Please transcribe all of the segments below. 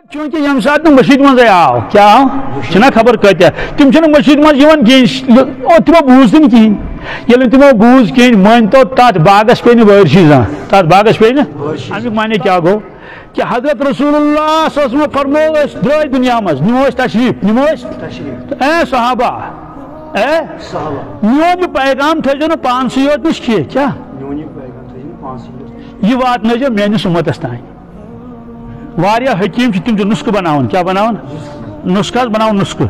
چونکہ یم سات مشید مز آو کیا آو چھنا خبر کتیا تم مشید مز تمو بوز تم کہین یل تمو بوز کہین مان تو تات باغس پہ وارشی زان تات باغس پہ امیک معنی کیا گو کہ حضرت رسول اللہ صلی اللہ علیہ وسلم فرمو درائے دنیا مز نمو تشریف نمو اے صحابہ اے میون یہ پیغام تھو نا پانسی یوت نش کیا یہ وات نو میانس امتس تین واریاہ حکیم تم نسخہ بناون کیا بناون نسخہ بناون نسخہ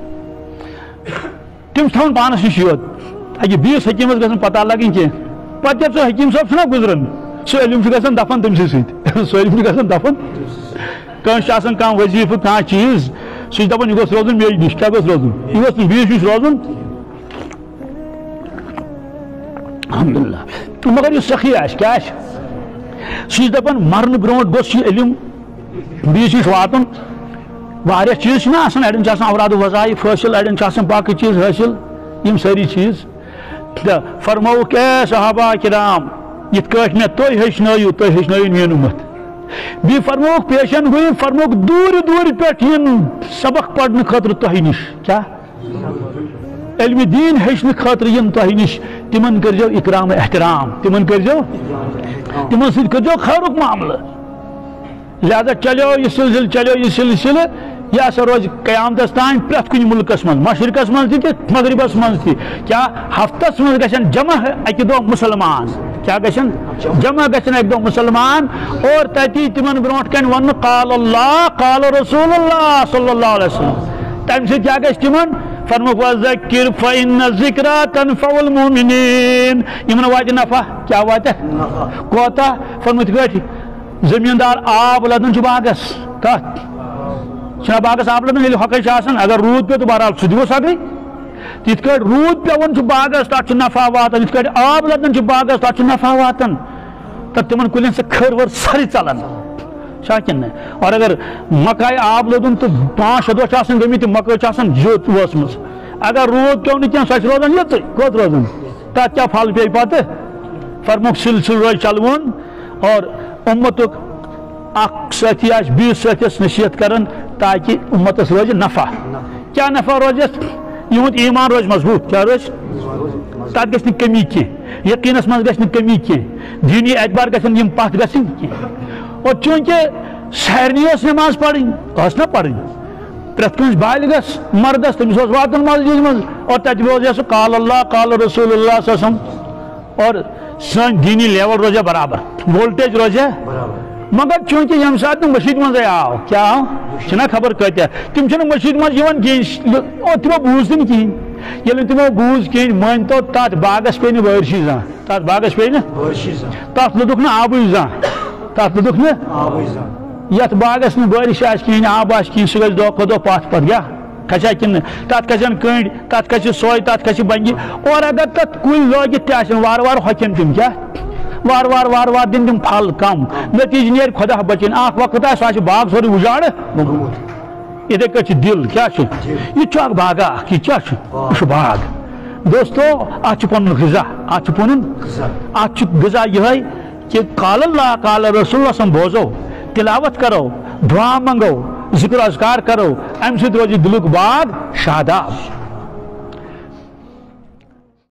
تم تھون پانس نش یوت اگہ بیس حکیمس گھن پتہ لگن کی پتہ سو حکیم صاحب چھنا گزرن سو علم گھن دفن تم سی سو علم گھن دفن کنس کھانا وظیفہ کھانا چیز سہ دپان یہ گوس روزن میری نش کیا گوس روزن یہ گوس بیس نش روزن الحمدللہ مگر یہ سخی آس کیا سہ دپان مرن برونٹ گوس یہ علم بیس نش واتن واریاہ چیز آسان اڑین اوراد وظائف حاصل اڑین باقی چیز حاصل یم ساری چیز فرموک اے صحابہ کرام یت کٹ مے تھی ہچنو تھی ہچنو میون امت بی فرموک پیشن گوئی فرموک دور دور پہ سبق پڑھنے خاطر تہ نش کیا علم دین ہچن خاطر یم تہ نش تمن کرجو اکرام احترام تمن کرجو تمن سۭتۍ کرجو خیرک معاملہ لہذا چلو یہ سلسلہ چلو یہ سلسلہ یہ سا روز قیامتس تان پریت کن ملکس من مشرقس من تہ مغربس من تہ کیا ہفتس من گژھن جمع اکہ دۄہ مسلمان کیا گژھن جمع گژھن اکہ دۄہ مسلمان اور تتی تمن برونٹ کن ون قال اللہ قال رسول اللہ صلی اللہ علیہ وسلم تمہ سۭتۍ کیا گژھِ تمن فرموک وذکر فإن الذکرى تنفع المؤمنین یمن واتہ نفع کیا واتہ کوتاہ فرموت گٹھ زمیندار آب لدن باغس کت باغس آب لدن ہکے اگر رود پہ تو بہرحال سہ دس ہکے تت کٹ رود پیون باغس تک نفع واتان یت کٹ آب لدن باغس تک نفع واتان تک تمن کلین سے کھر ور ساری ژلان شاکن اور اگر مکائے آب لدن تو 5-6 دہ گمت مکئی جوت وسم اگر رود پیو نا سہ روزان یت کوت روزان تک کیا پھل پی پتہ فرموک سلسل روز چلوون اور امتک اخ ساتھی بیس ساتھیس نصیحت کرن تاکہ امتس روز نفع کیا نفع روزس یہد ایمان روز مضبوط کیا روز تک گھس کمی کی یقینس من گھس کمی کی دینی اعتبار گھن یم پتھ گھن کی اور چونکہ سارنی نماز پڑھیں نا پڑھیں پریت کنس بالغس مردس تمس واتن مسجد من اور تت روز سہ قال اللہ قال رسول اللہ صلی اللہ علیہ وسلم اور سن دینی لیول روزہ برابر وولٹیج روزہ مگر چونکہ یم سات مشید مز آو کیا آو چھنا خبر کتیا تم مشید مز تمو بوز تم کہین یل تمو بوز کہین مان تو تات باغس پہ وارشی زان تات باغس پہ تات لدک نا آبی زان تات لدک نا یت باغس بارش کہین آب کہین سہ گھس دہ کھو دہ پتھ پتہ کیا کھسا کن تات کھسن کنڈ تات کھس سوے تات کھس بنگہ اور اگر تت کل لگت تہ وار وار ہکن تم کیا وار وار وار وار دن تم پھل کم نتیجہ نیر خدا بچن اخ وقت سہ باغ سورے اجاڑ اتھے کٹ دل کیا یہ باغا یہ کیا باغ دوستو ات پن غذا ات غذا یہ کہ قال اللہ قال رسول اللہ سم بوزو تلاوت کرو دعا منگو ذکر اذکار کرو ام سۭتۍ روزِ دلک باغ شاداب